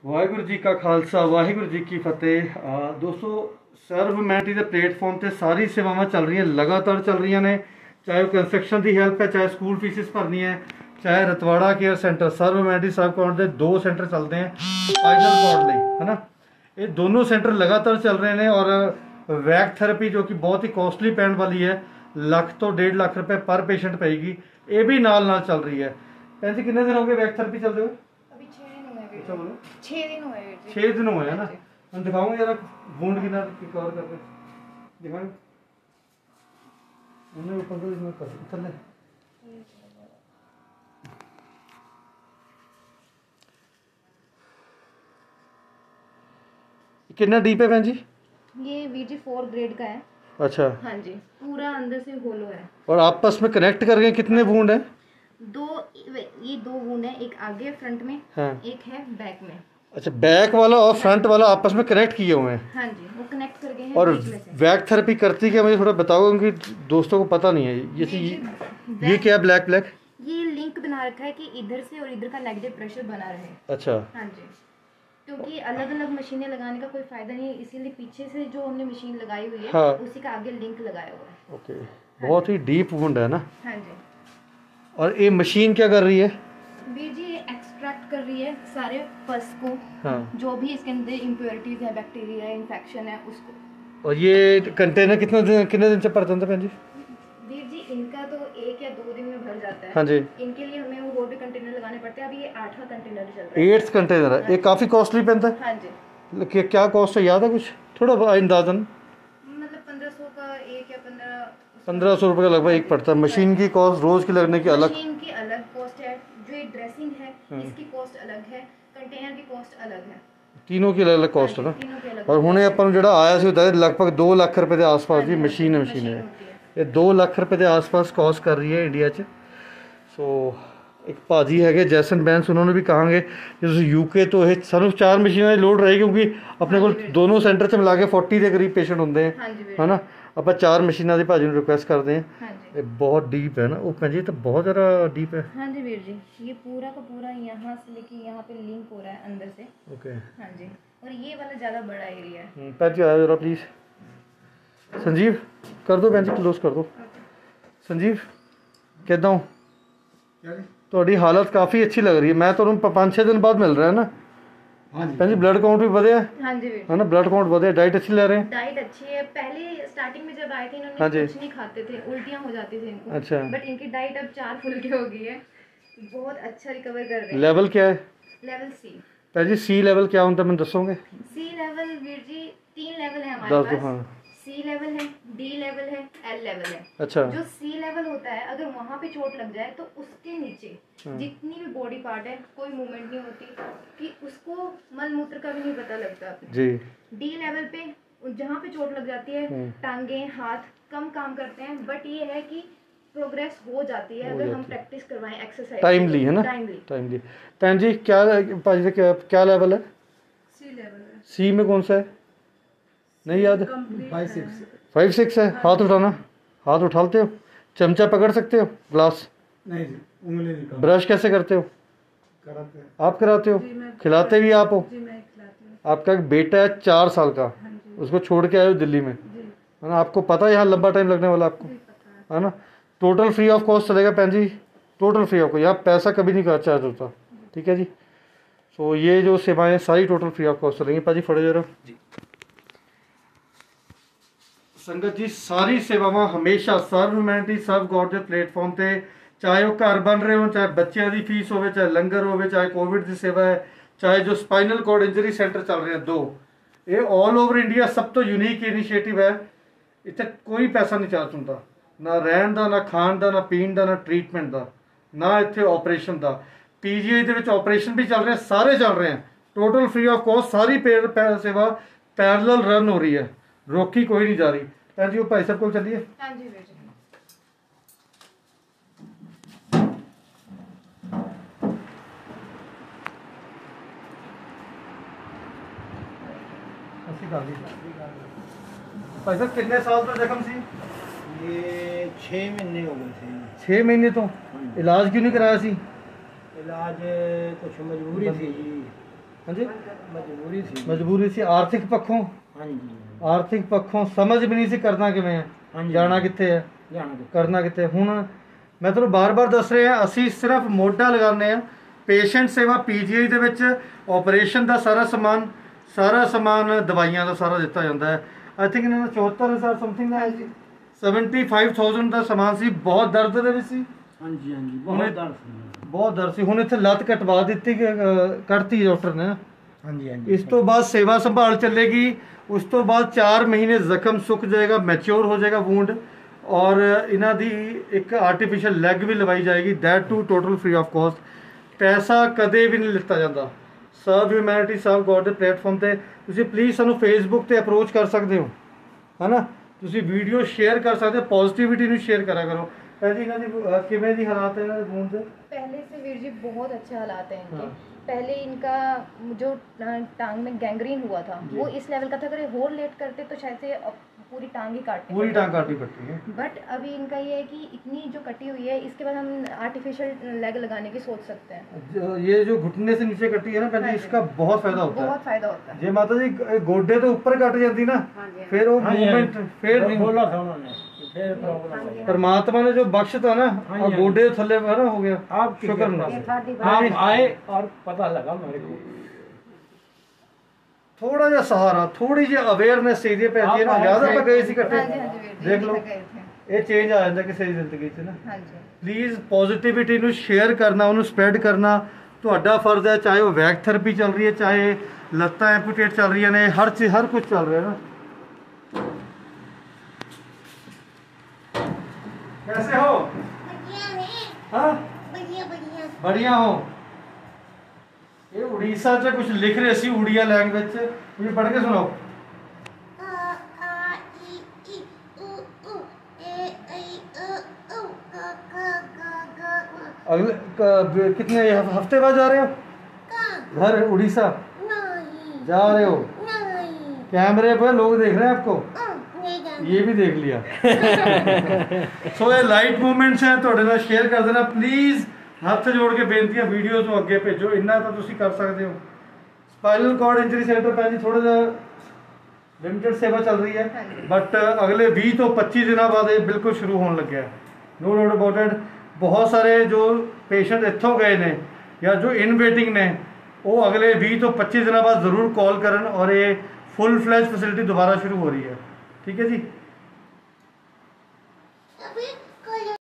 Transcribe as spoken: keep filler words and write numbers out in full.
ਵਾਹਿਗੁਰੂ जी का खालसा वाहिगुरू जी की फतेह। आ, दोस्तों ਸਰਵਮੈਂਟੀ ਦੇ ਪਲੇਟਫਾਰਮ ਤੇ ਸਾਰੀ ਸੇਵਾਵਾਂ ਚੱਲ ਰਹੀਆਂ, ਲਗਾਤਾਰ ਚੱਲ ਰਹੀਆਂ ਨੇ। ਚਾਹੇ ਉਹ ਕੰਸਟਰਕਸ਼ਨ ਦੀ ਹੈਲਪ ਹੈ, ਚਾਹੇ ਸਕੂਲ ਫੀਸਿਸ ਭਰਨੀ ਹੈ, ਚਾਹੇ ਰਤਵਾੜਾ ਕੇਅਰ ਸੈਂਟਰ, ਸਰਵਮੈਂਟੀ ਸਬ ਕਾਉਂਟ ਦੇ ਦੋ ਸੈਂਟਰ ਚੱਲਦੇ हैं स्पाइनल कॉर्ड ਲਈ, है ना। ये दोनों सेंटर लगातार चल रहे हैं और वैक थेरेपी जो कि बहुत ही कॉस्टली पैण वाली है, ਲੱਖ ਤੋਂ डेढ़ लाख रुपए पर पेशेंट पेगी, ये भी नाल नाल चल रही है। भैन जी कितने दिन हो गए वैक थेरेपी चलते हुए? अभी छह दिन हुए हैं। अच्छा बोलो। छह दिन हुए हैं। छह दिन हुए हैं ना। हम दिखाऊंगे जरा वुंड कितना कवर करके दिखाएं। उन्हें ऊपर तो इसमें कर चल ले। कितना डीप है बहन जी? ये वीजी फोर ग्रेड का है। अच्छा। हाँ जी, पूरा अंदर से होलो है। और आपस में कनेक्ट कर गए कितने वुंड है? दो, ये दो वुंड है, एक आगे फ्रंट में, हाँ। एक है बैक में। अच्छा, बैक वाला और फ्रंट वाला आपस में कनेक्ट किए हुए हैं। हाँ जी, वो कनेक्ट कर गए हैं। और वैक थेरेपी करती क्या, मुझे थोड़ा बताओ क्योंकि दोस्तों को पता नहीं है। ये ये, ये क्या ब्लैक ब्लैक? ये लिंक बना रखा है कि इधर से और इधर का नेगेटिव प्रेशर बना रहे। अच्छा। हाँ जी, क्योंकि अलग अलग मशीनें लगाने का कोई फायदा नहीं है, इसीलिए पीछे से जो हमने मशीन लगाई हुई है, हाँ। उसी का आगे लिंक लगाया हुआ है। ओके। हाँ, बहुत ही डीप वुंड है ना। हाँ जी। और ये मशीन क्या कर रही है? वीर जी एक्सट्रैक्ट कर रही है सारे पस को, हाँ। जो भी इसके अंदर इम्प्योरिटीज है, बैक्टीरिया है, इन्फेक्शन है, उसको। और ये कंटेनर कितने दिन कितने दिन से भरते हैं बहन जी? वीर जी इनका तो एक या दो दिन में भर जाता है। हाँ जी। इनके लिए हमें वो और भी कंटेनर लगाने पड़ते हैं। अभी ये आठवां कंटेनर चल रहा है। एट्थ कंटेनर है। ये काफ़ी कॉस्टली पड़ता है। हाँ जी। क्या क्या कॉस्ट है, याद है कुछ थोड़ा अंदाजन? मतलब पंद्रह सौ का एक या पंद्रह पंद्रह सौ रुपये का लगभग एक पड़ता है। मशीन की कॉस्ट रोज की लगने की अलग, मशीन की अलग कॉस्ट है, जो ये ड्रेसिंग है इसकी कॉस्ट अलग है, कंटेनर की कॉस्ट अलग है, तीनों की अलग अलग कॉस्ट है ना। और हुणे अपन नूं जिहड़ा आया सी होता है लगभग दो लाख रुपए के आस-पास दी मशीन है मशीन है ये दो लाख रुपए के आस-पास कॉस्ट कर रही है इंडिया च। सो एक भाजी है जैसन बैंस, उन्होंने भी कहांगे जिस यूके तो ये सिर्फ चार मशीनें लोड रहेगी क्योंकि अपने को दोनों सेंटर च मिला के फोर्टी के करीब पेशेंट होंगे है ना। आप चार मशीनों की भाजी रिक्वेस्ट करते हैं। हाँ, ये बहुत डीप है ना। वो भैन जी तो बहुत ज़्यादा डीप है। हाँ जी वीर जी, ये पूरा का पूरा यहाँ से लेके यहाँ पे लिंक हो रहा है अंदर से। ओके। हाँ जी, और ये वाला ज़्यादा बड़ा एरिया है। भैन जी आया जरा प्लीज़। संजीव कर दो भैन जी, क्लोज कर दो। संजीव कहता हूँ थोड़ी हालत काफ़ी अच्छी लग रही है। मैं तो पाँच छः दिन बाद मिल रहा है ना। हाँ जी। भैन जी ब्लड काउंट भी बढ़े है। हाँ जी है ना, ब्लड काउंट बढ़े। डाइट अच्छी ले रहे हैं? डाइट अच्छी है। पहले स्टार्टिंग में जब आए थे इन्होंने हाँ कुछ नहीं खाते थे, उल्टियाँ हो जाती थी इनको। अच्छा। बट इनकी डाइट अब चार फुल्की हो गई है, बहुत अच्छा रिकवर कर रहे हैं। लेवल क्या है? Level C. भैन जी सी लेवल क्या होता है मैंने दसोगे? सी लेवल वीर जी तीन लेवल है हमारे पास। हाँ। सी लेवल है, डी लेवल है, एल लेवल है। अच्छा। जो सी लेवल होता है अगर वहाँ पे चोट लग जाए तो उसके नीचे जितनी भी बॉडी पार्ट है कोई मूवमेंट नहीं होती, कि उसको मल मूत्र का भी नहीं पता लगता जी। डी लेवल पे जहाँ पे चोट लग जाती है टांगे हाथ कम काम करते हैं, बट ये है कि प्रोग्रेस हो जाती है अगर हम प्रैक्टिस करवाएं, एक्सरसाइज टाइमली, है ना, टाइमली टाइमली। भैन जी क्या पाजी क्या, क्या लेवल है? सी लेवल है। सी में कौन सा है नहीं याद? फाइव सिक्स फाइव सिक्स है। हाथ उठाना, हाथ उठाते हो? चमचा पकड़ सकते हो? ग्लास नहीं, उंगली नहीं। ब्रश कैसे करते हो? कराते हैं। आप कराते हो? खिलाते भी आप हो? जी मैं खिलाती हूँ। आपका एक बेटा है चार साल का, उसको छोड़ के आए हो दिल्ली में, है ना। आपको पता है यहाँ लंबा टाइम लगने वाला आपको, है ना। टोटल फ्री ऑफ कॉस्ट चलेगा भैन जी, टोटल फ्री ऑफ कॉस्ट। यहाँ पैसा कभी नहीं चार्ज होता, ठीक है जी। सो ये जो सेवाएं सारी टोटल फ्री ऑफ कॉस्ट चलेंगी। भाजी फड़े जरा जी। संगत जी सारी सेवावां हमेशा सर्वमैंटी सब गॉड के प्लेटफॉर्म पे, चाहे वो घर बन रहे हो, चाहे बच्चों की फीस हो, चाहे लंगर हो, चाहे कोविड की सेवा है, चाहे जो स्पाइनल कॉर्ड इंजरी सेंटर चल रहे हैं दो, ये ऑल ओवर इंडिया सब तो यूनीक इनिशिएटिव है। इतने कोई पैसा नहीं चार्ज होता, ना रहन का, ना खाण का, ना पीण का, ना ट्रीटमेंट का, ना इतने ऑपरेशन का। पीजीआई के ऑपरेशन भी चल रहे हैं, सारे चल रहे हैं टोटल फ्री ऑफ कॉस्ट। सारी पे, पे, सेवा पैरेलल रन हो रही है, रोकी कोई नहीं जा रही। भैन जी वो भाई साहब को चलिए। हाँ जी जी। भाई साहब कितने साल तो जख्म सी? ये छः महीने हो गए थे। छः महीने तो इलाज क्यों नहीं कराया सी? इलाज कुछ मजबूरी थी जी। हाँ जी ਮਜਬੂਰੀ ਸੀ ਮਜਬੂਰੀ ਸੀ ਆਰਥਿਕ ਪੱਖੋਂ ਹਾਂਜੀ ਆਰਥਿਕ ਪੱਖੋਂ ਸਮਝ ਵੀ ਨਹੀਂ ਸੀ ਕਰਨਾ ਕਿਵੇਂ ਹੈ ਹਾਂਜੀ। ਜਾਣਾ ਕਿੱਥੇ ਹੈ ਜਾਣਾ ਕਿੱਥੇ? ਕਰਨਾ ਕਿੱਥੇ ਹੁਣ ਮੈਂ ਤੁਹਾਨੂੰ ਬਾਰ-ਬਾਰ ਦੱਸ ਰਿਹਾ ਅਸੀਂ ਸਿਰਫ ਮੋਢਾ ਲਗਾਉਂਦੇ ਆ ਪੇਸ਼ੈਂਟ ਸੇਵਾ ਪੀਜੀਆਈ ਦੇ ਵਿੱਚ ਆਪਰੇਸ਼ਨ ਦਾ ਸਾਰਾ ਸਮਾਨ ਸਾਰਾ ਸਮਾਨ ਦਵਾਈਆਂ ਦਾ ਸਾਰਾ ਦਿੱਤਾ ਜਾਂਦਾ ਹੈ ਆਈ ਥਿੰਕ ਇਹਨਾਂ ਦਾ ਚੌਹੱਤਰ ਹਜ਼ਾਰ ਸਮਥਿੰਗ ਦਾ ਹੈ ਜੀ ਪਚੱਤਰ ਹਜ਼ਾਰ ਦਾ ਸਮਾਨ ਸੀ ਬਹੁਤ ਦਰਦ ਦੇ ਵਿੱਚ ਸੀ ਹਾਂਜੀ ਹਾਂਜੀ ਹੁਣੇ- ਬਹੁਤ ਦਰਦ ਸੀ ਬਹੁਤ ਦਰਦ ਸੀ ਹੁਣ ਇੱਥੇ ਲੱਤ ਕਟਵਾ ਦਿੱਤੀ ਕਿ, ਅਹ, ਕੱਢਤੀ ਡਾਕਟਰ ਨੇ ਹਾਂਜੀ ਹਾਂਜੀ ਇਸ ਤੋਂ ਬਾਅਦ ਸੇਵਾ ਸੰਭਾਲ ਚੱਲੇਗੀ ਉਸ ਤੋਂ ਬਾਅਦ ਚਾਰ ਮਹੀਨੇ ਜ਼ਖਮ ਸੁੱਕ ਜਾਏਗਾ ਮੈਚੁਰ ਹੋ ਜਾਏਗਾ ਵੂੰਡ ਔਰ ਇਹਨਾਂ ਦੀ ਇੱਕ ਆਰਟੀਫੀਸ਼ੀਅਲ ਲੈਗ ਵੀ ਲਵਾਈ ਜਾਏਗੀ that too total free of cost ਪੈਸਾ ਕਦੇ ਵੀ ਨਹੀਂ ਲਿੱਤਾ ਜਾਂਦਾ ਸਰਵ ਹਿਊਮੈਨਿਟੀ ਸਰਵ ਗੋਡ ਦੇ ਪਲੇਟਫਾਰਮ ਤੇ ਤੁਸੀਂ ਪਲੀਜ਼ ਸਾਨੂੰ ਫੇਸਬੁੱਕ ਤੇ ਅਪਰੋਚ ਕਰ ਸਕਦੇ ਹੋ ਹਨਾ ਤੁਸੀਂ ਵੀਡੀਓ ਸ਼ੇਅਰ ਕਰ ਸਕਦੇ ਹੋ ਪੋਜ਼ਿਟਿਵਿਟੀ ਨੂੰ ਸ਼ੇਅਰ ਕਰਾ ਕਰੋ जी ਇਹਨਾਂ ਦੀ ਅਹ, ਕਿਵੇਂ ਦੀ ਹਾਲਾਤ ਹੈ ਇਹਨਾਂ ਦੇ ਵੂੰਡ ਦੇ पहले से वीर जी बहुत अच्छे हालात हैं इनके हाँ। पहले इनका जो टांग में गैंग्रीन हुआ था वो इस लेवल का था अगर ये और लेट करते तो शायद से अब पूरी टांग ही काटनी पूरी टांग काटनी पड़ती है बट अभी इनका ये है कि इतनी जो कटी हुई है इसके बाद हम आर्टिफिशियल लेग लगाने की सोच सकते हैं जो- ये जो घुटने से नीचे कटी है ना पहले हाँ जी। इसका बहुत फायदा होता है बहुत फायदा होता है जे माता जी ग- गोडे तो ऊपर कट जाती ना हाँ जी, हाँ फिर वो ਹਾਂਜੀ, मूवमेंट फिर नहीं ਬੋਲਾ था उन्होंने फिर प्रॉब्लम हाँ जी, परमात्मा ने जो बख्श था ना हाँ और जी, गोडे थल्ले है ना हो गया आप शुक्र शुक्र ना आप आए और पता लगा मेरे को थोड़ा ਜਿਹਾ सहारा थोड़ी ਜਿਹੀ ਅਵੇਅਰਨੈਸ ਚਾਹੀਦੀ ਪੈਂਦੀ ਹੈ ਨਾ आप ਯਾਦ आए ਆਪਾਂ ਗਏ ਸੀ हाँ ਇਕੱਠੇ जी हाँ जी वीर जी देख लो गए थे ਇਹ ਚੇਂਜ ਆ ਜਾਂਦਾ ਕਿਸੇ ਦੀ ਜ਼ਿੰਦਗੀ 'ਚ ਨਾ हाँ जी ਪਲੀਜ਼ ਪੋਜ਼ਿਟਿਵਿਟੀ ਨੂੰ ਸ਼ੇਅਰ ਕਰਨਾ ਉਹਨੂੰ ਸਪਰੈਡ ਕਰਨਾ ਤੁਹਾਡਾ ਫਰਜ਼ ਹੈ ਚਾਹੇ ਉਹ ਵੈਕ ਥੈਰੇਪੀ ਚੱਲ ਰਹੀ ਹੈ ਚਾਹੇ ਲੱਤਾਂ ਐਂਪੂਟੇਟ ਚੱਲ ਰਹੀਆਂ ਨੇ ਹਰ ਚੀਜ਼ ਹਰ ਕੁਝ ਚੱਲ ਰਿਹਾ ਨਾ कैसे हो बढ़िया है हाँ बढ़िया बढ़िया बढ़िया हो ये उड़ीसा से कुछ लिख रहे सी उड़िया लैंग्वेज से मुझे पढ़ के सुनाओ आ आ ई ई उ उ ए ऐ अ औ क ख ग घ ङ अगले क- कितने हफ्ते बाद जा रहे हो का घर उड़ीसा नहीं जा रहे हो नहीं कैमरे पे लोग देख रहे हैं आपको अ नहीं जाना ये भी देख लिया ਸੋ ਇਹ ਲਾਈਟ ਮੂਵਮੈਂਟਸ ਹੈ ਤੁਹਾਡੇ ਨਾਲ ਸ਼ੇਅਰ ਕਰ ਦੇਣਾ ਪਲੀਜ਼ ਹੱਥ ਜੋੜ ਕੇ ਬੇਨਤੀ ਹੈ ਵੀਡੀਓ ਨੂੰ ਅੱਗੇ ਭੇਜੋ ਇੰਨਾ ਤਾਂ ਤੁਸੀਂ ਕਰ ਸਕਦੇ ਹੋ ਸਪਾਈਨਲ ਕਾਰਡ ਇੰਜਰੀ ਸੈਂਟਰ ਪੈ ਜੀ ਥੋੜਾ ਜਿਹਾ ਲਿਮਿਟਡ ਸੇਵਾ ਚੱਲ ਰਹੀ ਹੈ ਬਟ ਅਗਲੇ ਵੀਹ ਤੋਂ ਪੱਚੀ ਦਿਨਾਂ ਬਾਅਦ ਇਹ ਬਿਲਕੁਲ ਸ਼ੁਰੂ ਹੋਣ ਲੱਗਿਆ ਨੋ ਡਾਊਟ ਅਬਾਊਟ ਇਟ ਬਹੁਤ ਸਾਰੇ ਜੋ ਪੇਸ਼ੈਂਟ ਇੱਥੋਂ ਗਏ ਨੇ ਜਾਂ ਜੋ ਇਨ ਵੇਟਿੰਗ ਨੇ ਉਹ ਅਗਲੇ ਵੀਹ ਤੋਂ ਪੱਚੀ ਦਿਨਾਂ ਬਾਅਦ ਜ਼ਰੂਰ ਕਾਲ ਕਰਨ ਔਰ ਇਹ ਫੁੱਲ ਫਲੈਸ਼ ਫੈਸਿਲਿਟੀ ਦੁਬਾਰਾ ਸ਼ੁਰੂ ਹੋ ਰਹੀ ਹੈ ठीक है जी अभी